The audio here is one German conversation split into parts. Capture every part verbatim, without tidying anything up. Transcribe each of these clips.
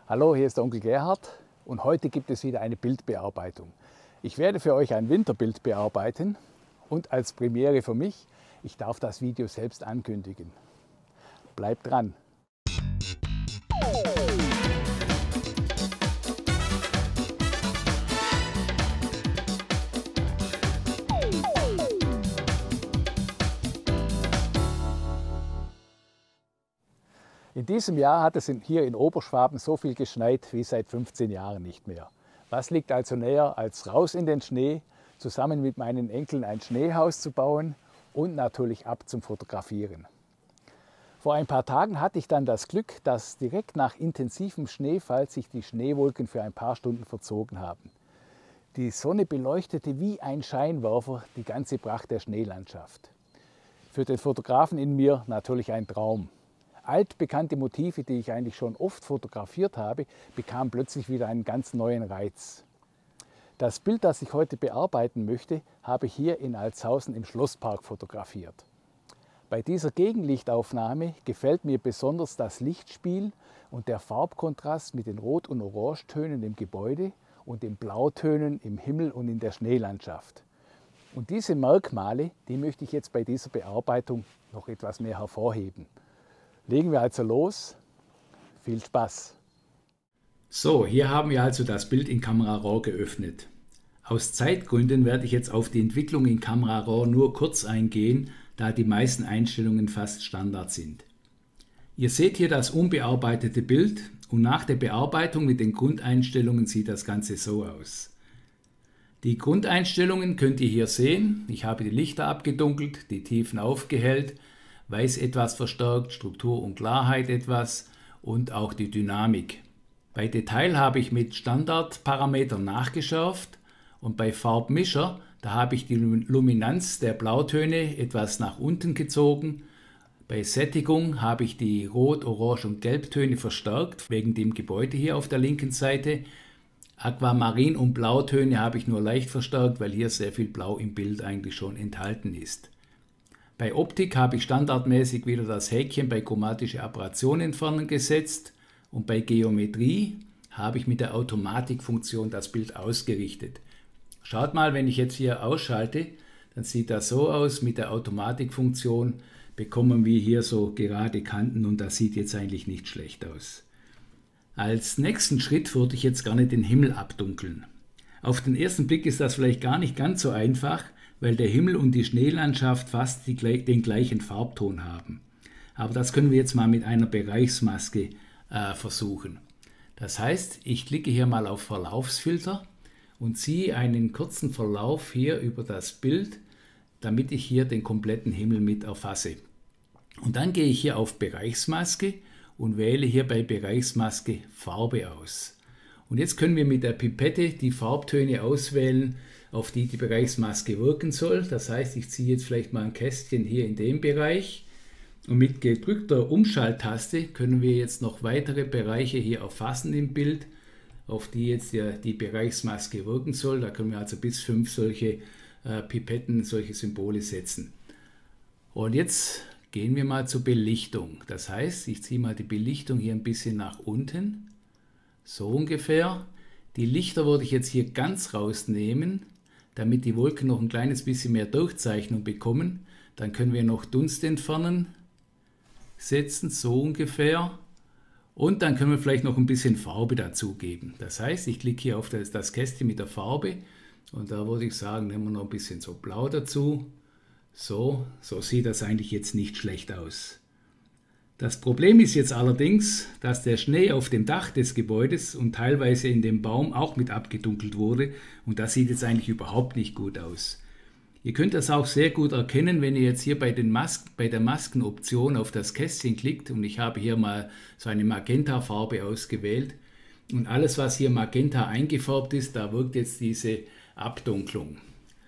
Hallo, hier ist der Onkel Gerhard und heute gibt es wieder eine Bildbearbeitung. Ich werde für euch ein Winterbild bearbeiten und als Premiere für mich, ich darf das Video selbst ankündigen. Bleibt dran! In diesem Jahr hat es hier in Oberschwaben so viel geschneit wie seit fünfzehn Jahren nicht mehr. Was liegt also näher, als raus in den Schnee, zusammen mit meinen Enkeln ein Schneehaus zu bauen und natürlich ab zum Fotografieren. Vor ein paar Tagen hatte ich dann das Glück, dass direkt nach intensivem Schneefall sich die Schneewolken für ein paar Stunden verzogen haben. Die Sonne beleuchtete wie ein Scheinwerfer die ganze Pracht der Schneelandschaft. Für den Fotografen in mir natürlich ein Traum. Altbekannte Motive, die ich eigentlich schon oft fotografiert habe, bekamen plötzlich wieder einen ganz neuen Reiz. Das Bild, das ich heute bearbeiten möchte, habe ich hier in Altshausen im Schlosspark fotografiert. Bei dieser Gegenlichtaufnahme gefällt mir besonders das Lichtspiel und der Farbkontrast mit den Rot- und Orangetönen im Gebäude und den Blautönen im Himmel und in der Schneelandschaft. Und diese Merkmale, die möchte ich jetzt bei dieser Bearbeitung noch etwas mehr hervorheben. Legen wir also los. Viel Spaß! So, hier haben wir also das Bild in Camera Raw geöffnet. Aus Zeitgründen werde ich jetzt auf die Entwicklung in Camera Raw nur kurz eingehen, da die meisten Einstellungen fast Standard sind. Ihr seht hier das unbearbeitete Bild und nach der Bearbeitung mit den Grundeinstellungen sieht das Ganze so aus. Die Grundeinstellungen könnt ihr hier sehen. Ich habe die Lichter abgedunkelt, die Tiefen aufgehellt, Weiß etwas verstärkt, Struktur und Klarheit etwas und auch die Dynamik. Bei Detail habe ich mit Standardparametern nachgeschärft und bei Farbmischer, da habe ich die Luminanz der Blautöne etwas nach unten gezogen. Bei Sättigung habe ich die Rot-, Orange- und Gelbtöne verstärkt, wegen dem Gebäude hier auf der linken Seite. Aquamarin- und Blautöne habe ich nur leicht verstärkt, weil hier sehr viel Blau im Bild eigentlich schon enthalten ist. Bei Optik habe ich standardmäßig wieder das Häkchen bei chromatische Aberration entfernen gesetzt und bei Geometrie habe ich mit der Automatikfunktion das Bild ausgerichtet. Schaut mal, wenn ich jetzt hier ausschalte, dann sieht das so aus. Mit der Automatikfunktion bekommen wir hier so gerade Kanten und das sieht jetzt eigentlich nicht schlecht aus. Als nächsten Schritt würde ich jetzt gerne den Himmel abdunkeln. Auf den ersten Blick ist das vielleicht gar nicht ganz so einfach, weil der Himmel und die Schneelandschaft fast die, den gleichen Farbton haben. Aber das können wir jetzt mal mit einer Bereichsmaske äh, versuchen. Das heißt, ich klicke hier mal auf Verlaufsfilter und ziehe einen kurzen Verlauf hier über das Bild, damit ich hier den kompletten Himmel mit erfasse. Und dann gehe ich hier auf Bereichsmaske und wähle hier bei Bereichsmaske Farbe aus. Und jetzt können wir mit der Pipette die Farbtöne auswählen, auf die die Bereichsmaske wirken soll. Das heißt, ich ziehe jetzt vielleicht mal ein Kästchen hier in dem Bereich und mit gedrückter Umschalttaste können wir jetzt noch weitere Bereiche hier erfassen im Bild, auf die jetzt die, die Bereichsmaske wirken soll. Da können wir also bis fünf solche äh, Pipetten, solche Symbole setzen. Und jetzt gehen wir mal zur Belichtung. Das heißt, ich ziehe mal die Belichtung hier ein bisschen nach unten, so ungefähr. Die Lichter würde ich jetzt hier ganz rausnehmen, damit die Wolken noch ein kleines bisschen mehr Durchzeichnung bekommen. Dann können wir noch Dunst entfernen, setzen, so ungefähr. Und dann können wir vielleicht noch ein bisschen Farbe dazugeben. Das heißt, ich klicke hier auf das, das Kästchen mit der Farbe und da würde ich sagen, nehmen wir noch ein bisschen so Blau dazu. So, so sieht das eigentlich jetzt nicht schlecht aus. Das Problem ist jetzt allerdings, dass der Schnee auf dem Dach des Gebäudes und teilweise in dem Baum auch mit abgedunkelt wurde und das sieht jetzt eigentlich überhaupt nicht gut aus. Ihr könnt das auch sehr gut erkennen, wenn ihr jetzt hier bei, den Mas bei der Maskenoption auf das Kästchen klickt und ich habe hier mal so eine Magenta-Farbe ausgewählt und alles, was hier Magenta eingefärbt ist, da wirkt jetzt diese Abdunklung.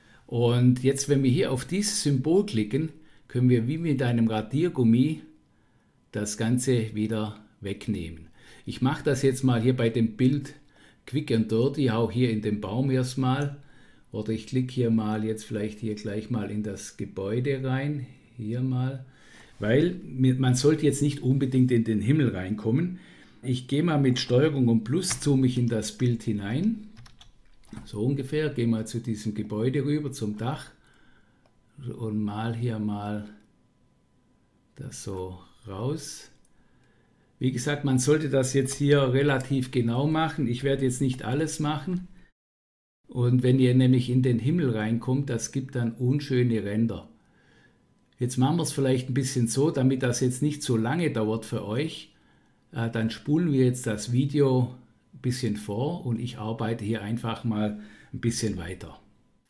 Und jetzt, wenn wir hier auf dieses Symbol klicken, können wir wie mit einem Radiergummi das Ganze wieder wegnehmen. Ich mache das jetzt mal hier bei dem Bild Quick and Dirty, auch hier in den Baum erstmal. Oder ich klicke hier mal jetzt vielleicht hier gleich mal in das Gebäude rein. Hier mal. Weil man sollte jetzt nicht unbedingt in den Himmel reinkommen. Ich gehe mal mit Steuerung und Plus, zoome ich in das Bild hinein. So ungefähr, gehe mal zu diesem Gebäude rüber, zum Dach und mal hier mal das so raus. Wie gesagt, man sollte das jetzt hier relativ genau machen. Ich werde jetzt nicht alles machen. Und wenn ihr nämlich in den Himmel reinkommt, das gibt dann unschöne Ränder. Jetzt machen wir es vielleicht ein bisschen so, damit das jetzt nicht so lange dauert für euch. Äh, dann spulen wir jetzt das Video ein bisschen vor und ich arbeite hier einfach mal ein bisschen weiter.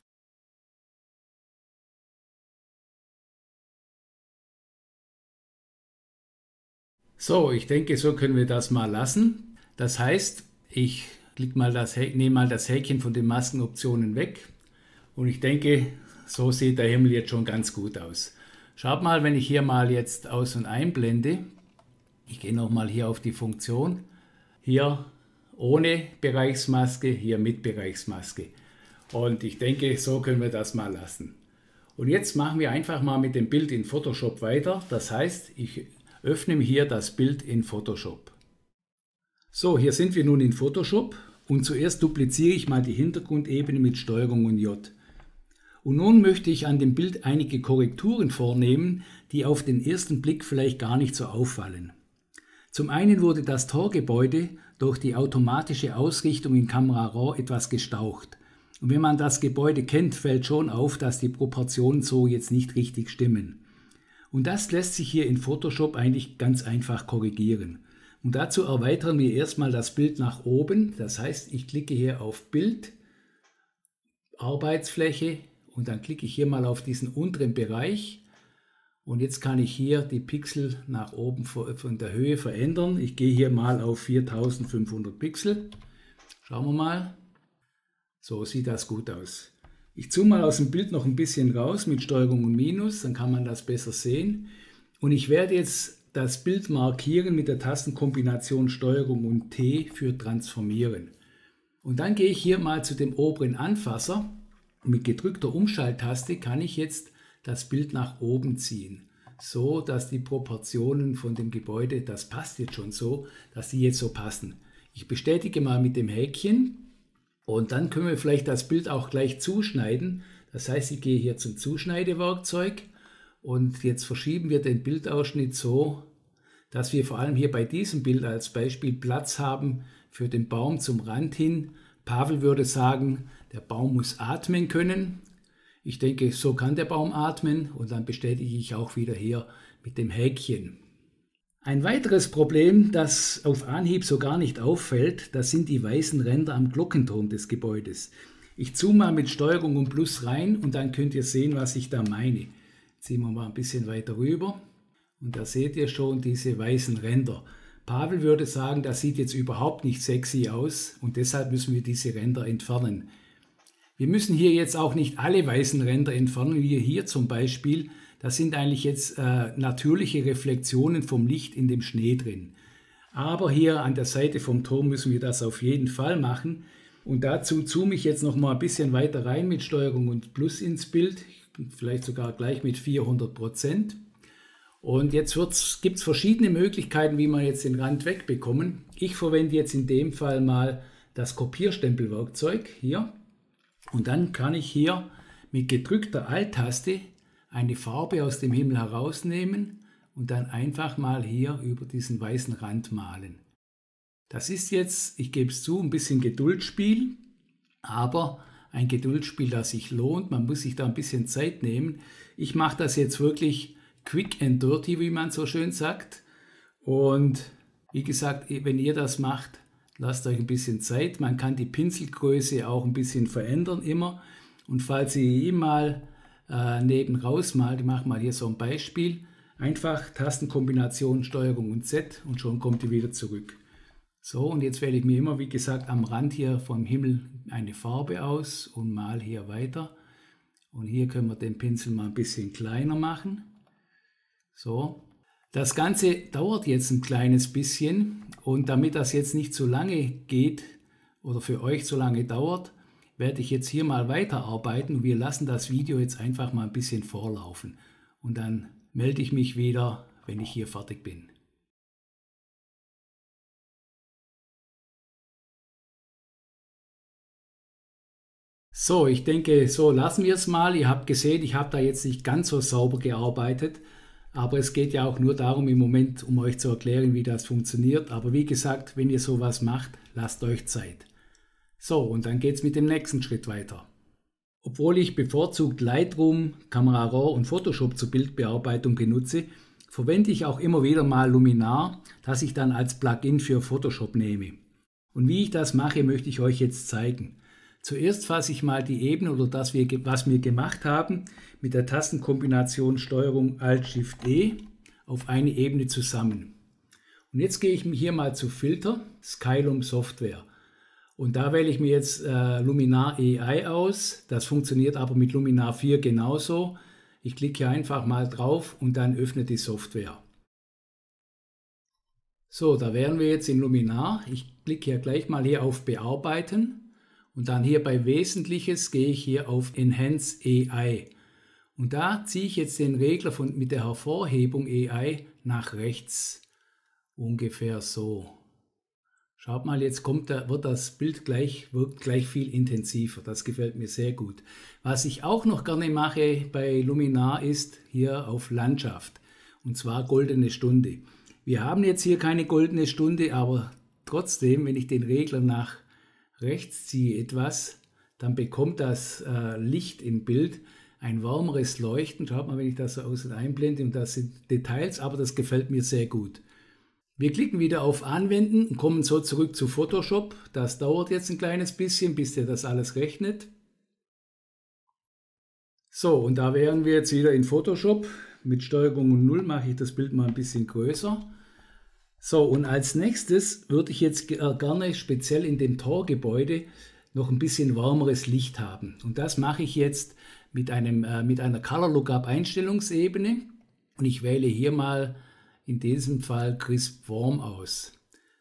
So, ich denke, so können wir das mal lassen. Das heißt, ich klick mal das, nehme mal das Häkchen von den Maskenoptionen weg und ich denke, so sieht der Himmel jetzt schon ganz gut aus. Schaut mal, wenn ich hier mal jetzt aus- und einblende, ich gehe nochmal hier auf die Funktion, hier ohne Bereichsmaske, hier mit Bereichsmaske. Und ich denke, so können wir das mal lassen. Und jetzt machen wir einfach mal mit dem Bild in Photoshop weiter. Das heißt, ich öffne hier das Bild in Photoshop. So, hier sind wir nun in Photoshop und zuerst dupliziere ich mal die Hintergrundebene mit Steuerung und J. Und nun möchte ich an dem Bild einige Korrekturen vornehmen, die auf den ersten Blick vielleicht gar nicht so auffallen. Zum einen wurde das Torgebäude durch die automatische Ausrichtung in Camera Raw etwas gestaucht. Und wenn man das Gebäude kennt, fällt schon auf, dass die Proportionen so jetzt nicht richtig stimmen. Und das lässt sich hier in Photoshop eigentlich ganz einfach korrigieren. Und dazu erweitern wir erstmal das Bild nach oben. Das heißt, ich klicke hier auf Bild, Arbeitsfläche und dann klicke ich hier mal auf diesen unteren Bereich. Und jetzt kann ich hier die Pixel nach oben von der Höhe verändern. Ich gehe hier mal auf viertausendfünfhundert Pixel. Schauen wir mal. So sieht das gut aus. Ich zoome mal aus dem Bild noch ein bisschen raus mit Steuerung und Minus, dann kann man das besser sehen. Und ich werde jetzt das Bild markieren mit der Tastenkombination Steuerung und T für Transformieren. Und dann gehe ich hier mal zu dem oberen Anfasser. Und mit gedrückter Umschalttaste kann ich jetzt das Bild nach oben ziehen, so dass die Proportionen von dem Gebäude, das passt jetzt schon so, dass die jetzt so passen. Ich bestätige mal mit dem Häkchen. Und dann können wir vielleicht das Bild auch gleich zuschneiden. Das heißt, ich gehe hier zum Zuschneidewerkzeug und jetzt verschieben wir den Bildausschnitt so, dass wir vor allem hier bei diesem Bild als Beispiel Platz haben für den Baum zum Rand hin. Pavel würde sagen, der Baum muss atmen können. Ich denke, so kann der Baum atmen und dann bestätige ich auch wieder hier mit dem Häkchen. Ein weiteres Problem, das auf Anhieb so gar nicht auffällt, das sind die weißen Ränder am Glockenturm des Gebäudes. Ich zoome mal mit Steuerung und Plus rein und dann könnt ihr sehen, was ich da meine. Ziehen wir mal ein bisschen weiter rüber und da seht ihr schon diese weißen Ränder. Pavel würde sagen, das sieht jetzt überhaupt nicht sexy aus und deshalb müssen wir diese Ränder entfernen. Wir müssen hier jetzt auch nicht alle weißen Ränder entfernen, wie hier zum Beispiel. Das sind eigentlich jetzt äh, natürliche Reflexionen vom Licht in dem Schnee drin. Aber hier an der Seite vom Turm müssen wir das auf jeden Fall machen. Und dazu zoome ich jetzt noch mal ein bisschen weiter rein mit Steuerung und Plus ins Bild. Vielleicht sogar gleich mit vierhundert Prozent. Und jetzt gibt es verschiedene Möglichkeiten, wie wir jetzt den Rand wegbekommen. Ich verwende jetzt in dem Fall mal das Kopierstempelwerkzeug hier. Und dann kann ich hier mit gedrückter Alt-Taste eine Farbe aus dem Himmel herausnehmen und dann einfach mal hier über diesen weißen Rand malen. Das ist jetzt, ich gebe es zu, ein bisschen Geduldsspiel, aber ein Geduldsspiel, das sich lohnt. Man muss sich da ein bisschen Zeit nehmen. Ich mache das jetzt wirklich quick and dirty, wie man so schön sagt. Und wie gesagt, wenn ihr das macht, lasst euch ein bisschen Zeit. Man kann die Pinselgröße auch ein bisschen verändern immer. Und falls ihr mal äh, neben rausmalt, ich mache mal hier so ein Beispiel, einfach Tastenkombination Steuerung und Z und schon kommt ihr wieder zurück. So, und jetzt wähle ich mir immer, wie gesagt, am Rand hier vom Himmel eine Farbe aus und mal hier weiter. Und hier können wir den Pinsel mal ein bisschen kleiner machen. So. Das Ganze dauert jetzt ein kleines bisschen und damit das jetzt nicht so lange geht oder für euch so lange dauert, werde ich jetzt hier mal weiterarbeiten und wir lassen das Video jetzt einfach mal ein bisschen vorlaufen. Und dann melde ich mich wieder, wenn ich hier fertig bin. So, ich denke, so lassen wir es mal. Ihr habt gesehen, ich habe da jetzt nicht ganz so sauber gearbeitet, aber es geht ja auch nur darum im Moment, um euch zu erklären, wie das funktioniert. Aber wie gesagt, wenn ihr sowas macht, lasst euch Zeit. So, und dann geht es mit dem nächsten Schritt weiter. Obwohl ich bevorzugt Lightroom, Camera Raw und Photoshop zur Bildbearbeitung benutze, verwende ich auch immer wieder mal Luminar, das ich dann als Plugin für Photoshop nehme. Und wie ich das mache, möchte ich euch jetzt zeigen. Zuerst fasse ich mal die Ebene oder das, was wir gemacht haben, mit der Tastenkombination Steuerung Alt Shift E auf eine Ebene zusammen. Und jetzt gehe ich hier mal zu Filter, Skylum Software. Und da wähle ich mir jetzt äh, Luminar A I aus. Das funktioniert aber mit Luminar vier genauso. Ich klicke hier einfach mal drauf und dann öffnet die Software. So, da wären wir jetzt in Luminar. Ich klicke hier gleich mal hier auf Bearbeiten. Und dann hier bei Wesentliches gehe ich hier auf Enhance A I. Und da ziehe ich jetzt den Regler von, mit der Hervorhebung A I nach rechts. Ungefähr so. Schaut mal, jetzt kommt da, wird das Bild gleich, wirkt gleich viel intensiver. Das gefällt mir sehr gut. Was ich auch noch gerne mache bei Luminar ist hier auf Landschaft. Und zwar goldene Stunde. Wir haben jetzt hier keine goldene Stunde, aber trotzdem, wenn ich den Regler nach rechts ziehe etwas, dann bekommt das äh, Licht im Bild ein warmeres Leuchten. Schaut mal, wenn ich das so außen einblende, und das sind Details, aber das gefällt mir sehr gut. Wir klicken wieder auf Anwenden und kommen so zurück zu Photoshop. Das dauert jetzt ein kleines bisschen, bis der das alles rechnet. So, und da wären wir jetzt wieder in Photoshop. Mit Steuerung und null mache ich das Bild mal ein bisschen größer. So, und als nächstes würde ich jetzt gerne speziell in dem Torgebäude noch ein bisschen warmeres Licht haben. Und das mache ich jetzt mit, einem, äh, mit einer Color Lookup Einstellungsebene. Und ich wähle hier mal in diesem Fall Crisp Warm aus.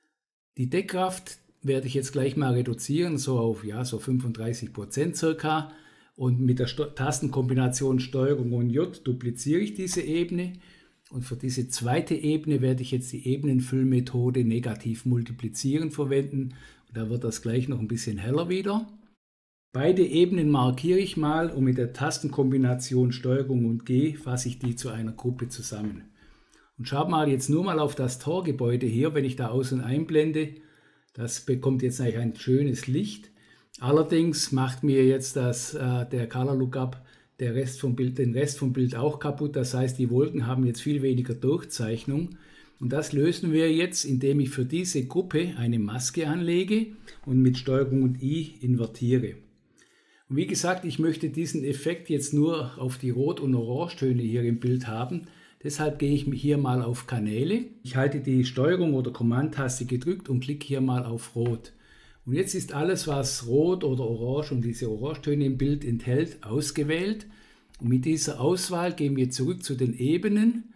Die Deckkraft werde ich jetzt gleich mal reduzieren, so auf ja, so fünfunddreißig Prozent circa. Und mit der Sto- Tastenkombination Steuerung und J dupliziere ich diese Ebene. Und für diese zweite Ebene werde ich jetzt die Ebenenfüllmethode negativ multiplizieren verwenden. Und da wird das gleich noch ein bisschen heller wieder. Beide Ebenen markiere ich mal und mit der Tastenkombination Steuerung und G fasse ich die zu einer Gruppe zusammen. Und schaut mal jetzt nur mal auf das Torgebäude hier, wenn ich da außen einblende. Das bekommt jetzt eigentlich ein schönes Licht. Allerdings macht mir jetzt das, äh, der Color Lookup Der Rest vom Bild, den Rest vom Bild auch kaputt. Das heißt, die Wolken haben jetzt viel weniger Durchzeichnung. Und das lösen wir jetzt, indem ich für diese Gruppe eine Maske anlege und mit Steuerung und I invertiere. Und wie gesagt, ich möchte diesen Effekt jetzt nur auf die Rot- und Orangetöne hier im Bild haben. Deshalb gehe ich hier mal auf Kanäle. Ich halte die Steuerung oder Command-Taste gedrückt und klicke hier mal auf Rot. Und jetzt ist alles, was Rot oder Orange und diese Orangetöne im Bild enthält, ausgewählt. Und mit dieser Auswahl gehen wir zurück zu den Ebenen.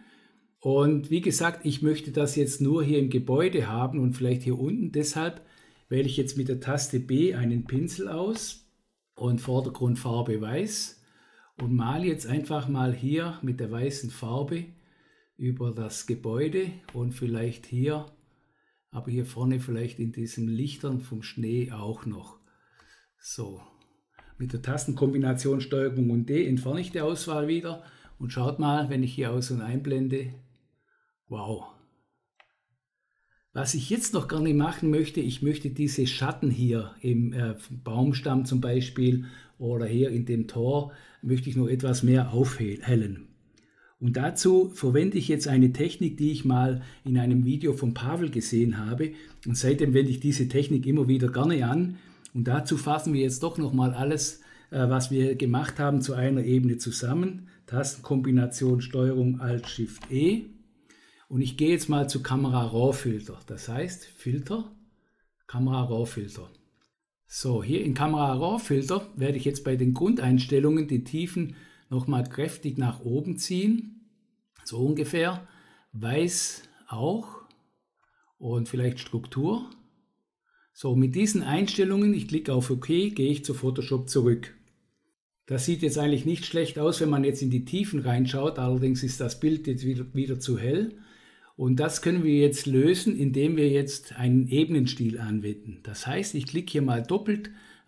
Und wie gesagt, ich möchte das jetzt nur hier im Gebäude haben und vielleicht hier unten. Deshalb wähle ich jetzt mit der Taste B einen Pinsel aus und Vordergrundfarbe weiß. Und male jetzt einfach mal hier mit der weißen Farbe über das Gebäude und vielleicht hier. Aber hier vorne vielleicht in diesen Lichtern vom Schnee auch noch. So, mit der Tastenkombination Steuerung und D entferne ich die Auswahl wieder. Und schaut mal, wenn ich hier aus- und einblende. Wow. Was ich jetzt noch gerne machen möchte, ich möchte diese Schatten hier im äh, Baumstamm zum Beispiel oder hier in dem Tor, möchte ich noch etwas mehr aufhellen. Und dazu verwende ich jetzt eine Technik, die ich mal in einem Video von Pavel gesehen habe. Und seitdem wende ich diese Technik immer wieder gerne an. Und dazu fassen wir jetzt doch nochmal alles, äh, was wir gemacht haben, zu einer Ebene zusammen. Tastenkombination Steuerung Alt Shift E. Und ich gehe jetzt mal zu Camera Raw Filter. Das heißt Filter, Camera Raw Filter. So, hier in Camera Raw Filter werde ich jetzt bei den Grundeinstellungen die Tiefen nochmal kräftig nach oben ziehen. So ungefähr. Weiß auch. Und vielleicht Struktur. So, mit diesen Einstellungen, ich klicke auf OK, gehe ich zu Photoshop zurück. Das sieht jetzt eigentlich nicht schlecht aus, wenn man jetzt in die Tiefen reinschaut. Allerdings ist das Bild jetzt wieder, wieder zu hell. Und das können wir jetzt lösen, indem wir jetzt einen Ebenenstil anwenden. Das heißt, ich klicke hier mal doppelt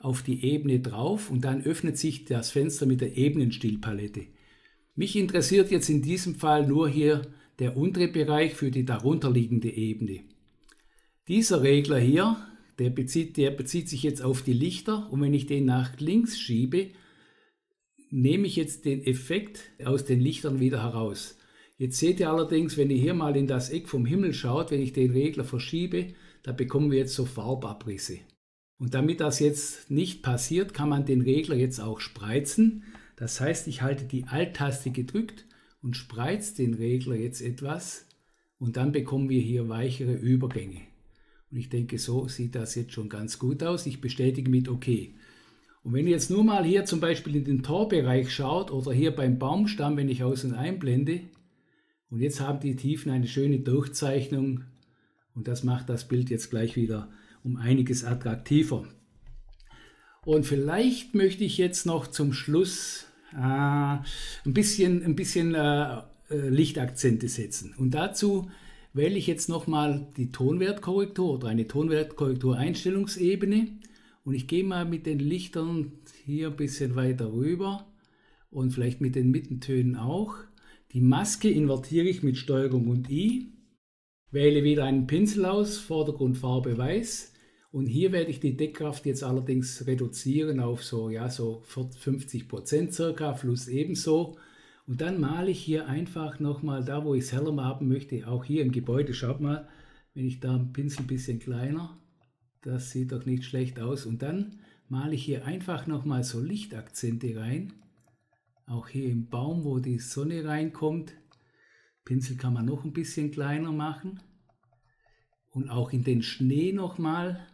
auf die Ebene drauf und dann öffnet sich das Fenster mit der Ebenenstilpalette. Mich interessiert jetzt in diesem Fall nur hier der untere Bereich für die darunterliegende Ebene. Dieser Regler hier, der bezieht, der bezieht sich jetzt auf die Lichter und wenn ich den nach links schiebe, nehme ich jetzt den Effekt aus den Lichtern wieder heraus. Jetzt seht ihr allerdings, wenn ihr hier mal in das Eck vom Himmel schaut, wenn ich den Regler verschiebe, da bekommen wir jetzt so Farbabrisse. Und damit das jetzt nicht passiert, kann man den Regler jetzt auch spreizen. Das heißt, ich halte die Alt-Taste gedrückt und spreize den Regler jetzt etwas und dann bekommen wir hier weichere Übergänge. Und ich denke, so sieht das jetzt schon ganz gut aus. Ich bestätige mit OK. Und wenn ihr jetzt nur mal hier zum Beispiel in den Torbereich schaut oder hier beim Baumstamm, wenn ich außen einblende, und jetzt haben die Tiefen eine schöne Durchzeichnung und das macht das Bild jetzt gleich wieder um einiges attraktiver. Und vielleicht möchte ich jetzt noch zum Schluss äh, ein bisschen, ein bisschen äh, Lichtakzente setzen. Und dazu wähle ich jetzt nochmal die Tonwertkorrektur oder eine Tonwertkorrektur-Einstellungsebene. Und ich gehe mal mit den Lichtern hier ein bisschen weiter rüber und vielleicht mit den Mittentönen auch. Die Maske invertiere ich mit Steuerung und I. Wähle wieder einen Pinsel aus, Vordergrundfarbe weiß. Und hier werde ich die Deckkraft jetzt allerdings reduzieren auf so, ja, so fünfzig Prozent circa, Fluss ebenso. Und dann male ich hier einfach nochmal da, wo ich es heller haben möchte, auch hier im Gebäude. Schaut mal, wenn ich da einen Pinsel ein bisschen kleiner, das sieht doch nicht schlecht aus. Und dann male ich hier einfach nochmal so Lichtakzente rein. Auch hier im Baum, wo die Sonne reinkommt. Pinsel kann man noch ein bisschen kleiner machen. Und auch in den Schnee nochmal.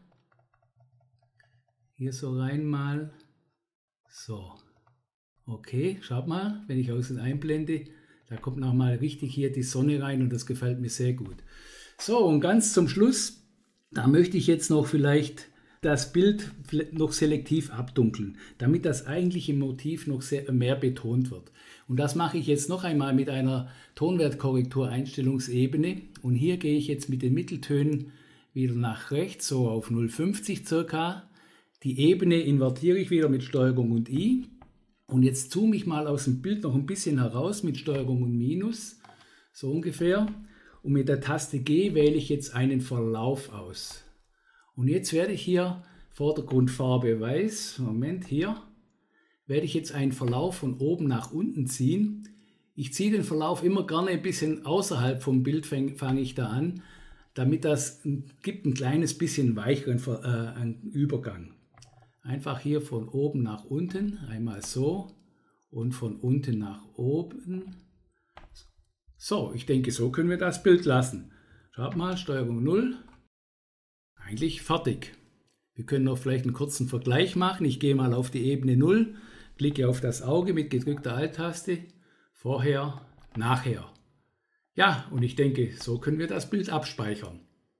Hier so rein mal. So. Okay, schaut mal, wenn ich außen einblende, da kommt nochmal richtig hier die Sonne rein und das gefällt mir sehr gut. So, und ganz zum Schluss, da möchte ich jetzt noch vielleicht das Bild noch selektiv abdunkeln, damit das eigentliche Motiv noch sehr, mehr betont wird. Und das mache ich jetzt noch einmal mit einer Tonwertkorrektur-Einstellungsebene. Und hier gehe ich jetzt mit den Mitteltönen wieder nach rechts, so auf null Komma fünfzig circa. Die Ebene invertiere ich wieder mit Steuerung und I. Und jetzt zoome ich mal aus dem Bild noch ein bisschen heraus mit Steuerung und Minus, so ungefähr. Und mit der Taste G wähle ich jetzt einen Verlauf aus. Und jetzt werde ich hier Vordergrundfarbe weiß, Moment, hier, werde ich jetzt einen Verlauf von oben nach unten ziehen. Ich ziehe den Verlauf immer gerne ein bisschen außerhalb vom Bild, fange fang ich da an, damit das gibt ein kleines bisschen weicheren äh, Übergang. Einfach hier von oben nach unten, einmal so und von unten nach oben. So, ich denke, so können wir das Bild lassen. Schaut mal, Steuerung null. Eigentlich fertig. Wir können noch vielleicht einen kurzen Vergleich machen. Ich gehe mal auf die Ebene null, klicke auf das Auge mit gedrückter Alt-Taste. Vorher, nachher. Ja, und ich denke, so können wir das Bild abspeichern.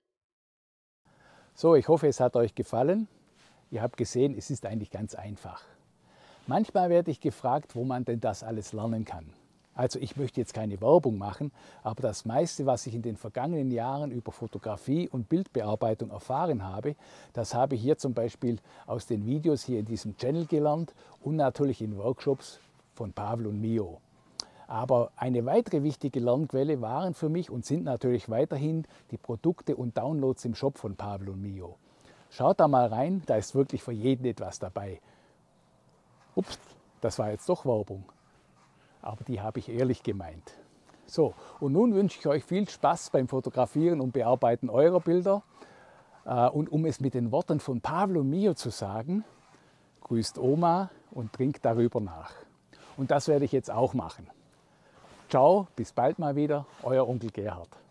So, ich hoffe, es hat euch gefallen. Ihr habt gesehen, es ist eigentlich ganz einfach. Manchmal werde ich gefragt, wo man denn das alles lernen kann. Also ich möchte jetzt keine Werbung machen, aber das meiste, was ich in den vergangenen Jahren über Fotografie und Bildbearbeitung erfahren habe, das habe ich hier zum Beispiel aus den Videos hier in diesem Channel gelernt und natürlich in Workshops von Pavel und Mio. Aber eine weitere wichtige Lernquelle waren für mich und sind natürlich weiterhin die Produkte und Downloads im Shop von Pavel und Mio. Schaut da mal rein, da ist wirklich für jeden etwas dabei. Ups, das war jetzt doch Werbung. Aber die habe ich ehrlich gemeint. So, und nun wünsche ich euch viel Spaß beim Fotografieren und Bearbeiten eurer Bilder. Und um es mit den Worten von Pavel und Mio zu sagen, grüßt Oma und trinkt darüber nach. Und das werde ich jetzt auch machen. Ciao, bis bald mal wieder, euer Onkel Gerhard.